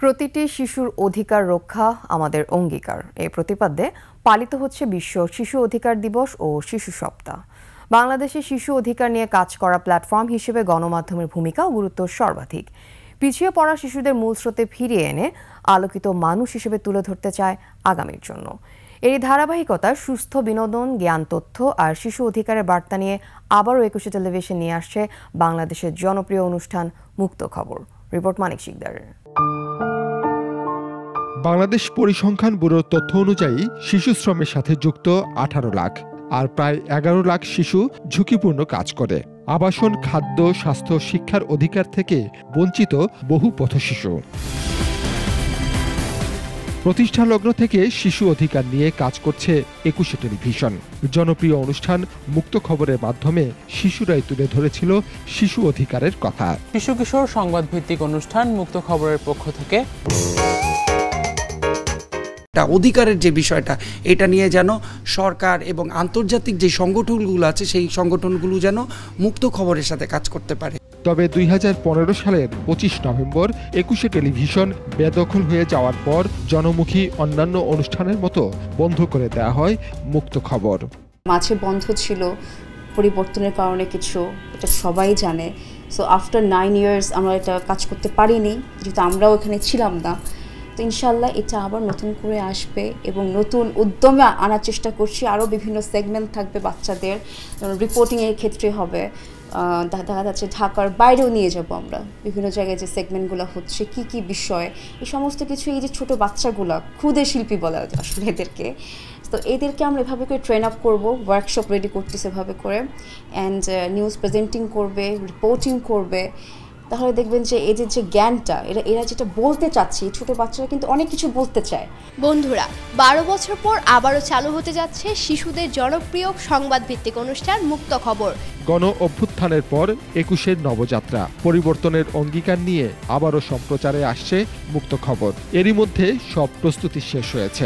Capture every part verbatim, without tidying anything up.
প্রতিটি শিশুর অধিকার রক্ষা আমাদের অঙ্গীকার এই প্রতিপাদ্যে পালিত হচ্ছে বিশ্ব শিশু অধিকার দিবস ও শিশু সপ্তাহ। বাংলাদেশে শিশু অধিকার নিয়ে কাজ করা প্ল্যাটফর্ম হিসেবে গণমাধ্যমের ভূমিকা ও গুরুত্ব সর্বাধিক। পিছিয়ে পড়া শিশুদের মূল স্রোতে ফিরিয়ে এনে আলোকিত মানুষ হিসেবে তুলে ধরতে চায় আগামীর জন্য। এই ধারাবাহিকতায় সুস্থ বিনোদন, জ্ঞান, তথ্য আর শিশু অধিকারের বার্তা নিয়ে আবারও একুশে টেলিভিশন নিয়ে আসছে বাংলাদেশের জনপ্রিয় অনুষ্ঠান মুক্ত খবর। রিপোর্ট মানিক শিকদারের। বাংলাদেশ পরিসংখ্যান ব্যুরোর তথ্য অনুযায়ী শিশু শ্রমের সাথে যুক্ত আঠারো লাখ আর প্রায় এগারো লাখ শিশু ঝুঁকিপূর্ণ কাজ করে। আবাসন, খাদ্য, স্বাস্থ্য, শিক্ষার অধিকার থেকে বঞ্চিত বহু পথশিশু। প্রতিষ্ঠা লগ্ন থেকে শিশু অধিকার নিয়ে কাজ করছে একুশে টেলিভিশন। জনপ্রিয় অনুষ্ঠান মুক্ত খবরের মাধ্যমে শিশুরাই তুলে ধরেছিল শিশু অধিকারের কথা। শিশু কিশোর সংবাদ ভিত্তিক অনুষ্ঠান মুক্ত খবরের পক্ষ থেকে অধিকারের যে বিষয়টা, এটা নিয়ে যেন সরকার এবং আন্তর্জাতিক যে সংগঠনগুলো আছে সেই সংগঠনগুলো যেন মুক্ত খবরের সাথে কাজ করতে পারে। তবে দুই হাজার পনেরো সালের পঁচিশ নভেম্বর একুশে টেলিভিশন বেদখল হয়ে যাওয়ার পর জনমুখী অন্যান্য অনুষ্ঠানের মতো বন্ধ করে দেওয়া হয় মুক্ত খবর। মাঝে বন্ধ ছিল পরিবর্তনের কারণে কিছু, এটা সবাই জানে। সো আফটার নাইন ইয়ার্স আমরা এটা কাজ করতে পারিনি, যেহেতু আমরাও এখানে ছিলাম না। তো ইনশাল্লাহ এটা আবার নতুন করে আসবে এবং নতুন উদ্যমে আনার চেষ্টা করছি। আরও বিভিন্ন সেগমেন্ট থাকবে বাচ্চাদের, রিপোর্টিংয়ের ক্ষেত্রে হবে, দেখা যাচ্ছে ঢাকার বাইরেও নিয়ে যাব আমরা। বিভিন্ন জায়গায় যে সেগমেন্টগুলো হচ্ছে, কি কি বিষয়, এই সমস্ত কিছু, এই যে ছোটো বাচ্চাগুলো ক্ষুদে শিল্পী বলা আসলে এদেরকে, তো এদেরকে আমরা এভাবে করে ট্রেন আপ করবো, ওয়ার্কশপ রেডি করতেছে এভাবে করে, অ্যান্ড নিউজ প্রেজেন্টিং করবে, রিপোর্টিং করবে। তাহলে দেখবেন যে এদের যে জ্ঞানটা, এরা এরা যেটা বলতে চাচ্ছে, ছোট বাচ্চারা কিন্তু অনেক কিছু বলতে চায়। বন্ধুরা, বারো বছর পর আবারও চালু হতে যাচ্ছে শিশুদের জনপ্রিয় সংবাদ ভিত্তিক অনুষ্ঠান মুক্ত খবর। গণ অভ্যুত্থানের পর একুশের নবযাত্রা, পরিবর্তনের অঙ্গীকার নিয়ে আবারও সম্প্রচারে আসছে মুক্ত খবর। এরই মধ্যে সব প্রস্তুতি শেষ হয়েছে।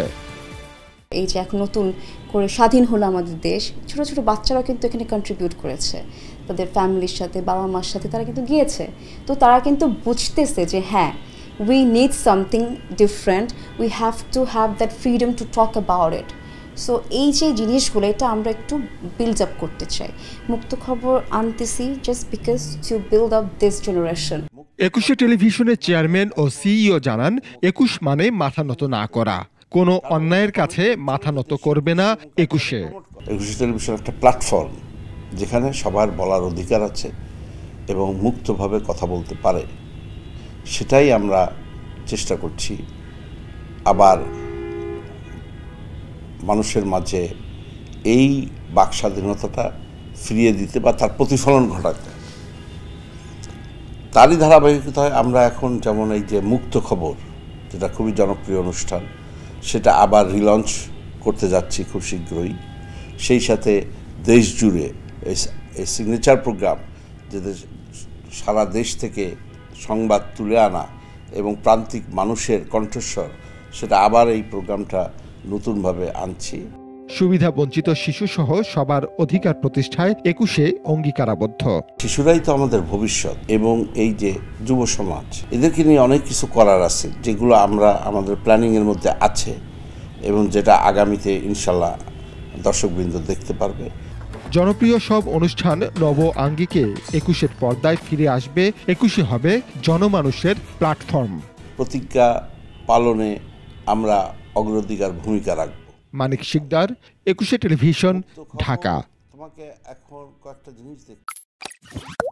এই যে এখন নতুন করে স্বাধীন হলো আমাদের দেশ, ছোট ছোট বাচ্চারা কিন্তু এখানে কন্ট্রিবিউট করেছে তাদের ফ্যামিলির সাথে, বাবা মার সাথে তারা কিন্তু গিয়েছে। তো তারা কিন্তু বুঝতেছে যে হ্যাঁ, we need something different, we have to have that freedom to talk about it. So এই যে জিনিসগুলো, এটা আমরা একটু বিল্ড আপ করতে চাই। মুক্ত খবর আনতেছি just because to build up this generation. Ekushey টেলিভিশনের চেয়ারম্যান ও সিইও জানান, একুশ মানে মাথা নত না করা, কোনো অন্যায়ের কাছে মাথা নত করবে না একুশে। একুশে টেলিভিশন একটা প্ল্যাটফর্ম যেখানে সবার বলার অধিকার আছে এবং মুক্তভাবে কথা বলতে পারে, সেটাই আমরা চেষ্টা করছি আবার মানুষের মাঝে এই বাক স্বাধীনতাটা ফিরিয়ে দিতে বা তার প্রতিফলন ঘটাতে। তারই ধারাবাহিকতায় আমরা এখন যেমন এই যে মুক্ত খবর, যেটা খুবই জনপ্রিয় অনুষ্ঠান, সেটা আবার রিলঞ্চ করতে যাচ্ছি খুব শীঘ্রই। সেই সাথে দেশ জুড়ে এই সিগনেচার প্রোগ্রাম, যেটা সারা দেশ থেকে সংবাদ তুলে আনা এবং প্রান্তিক মানুষের কণ্ঠস্বর, সেটা আবার এই প্রোগ্রামটা নতুনভাবে আনছি। সুবিধা বঞ্চিত শিশু সহ সবার অধিকার প্রতিষ্ঠায় একুশে অঙ্গীকারাবদ্ধ। শিশুরাই তো আমাদের ভবিষ্যৎ এবং এই যে যুব সমাজ, এদেরকে নিয়ে অনেক কিছু করার আছে, যেগুলো আমরা আমাদের প্ল্যানিংয়ের মধ্যে আছে এবং যেটা আগামীতে ইনশাল্লাহ দর্শকবৃন্দ দেখতে পারবে। জনপ্রিয় সব অনুষ্ঠান নব আঙ্গিকে একুশের পর্দায় ফিরে আসবে। একুশে হবে জনমানুষের প্ল্যাটফর্ম। প্রতিজ্ঞা পালনে আমরা অগ্রাধিকার ভূমিকা রাখব। মানিক শিকদার, একুশে টেলিভিশন, ঢাকা। তোমাকে এখন কয়েকটা জিনিস দেখ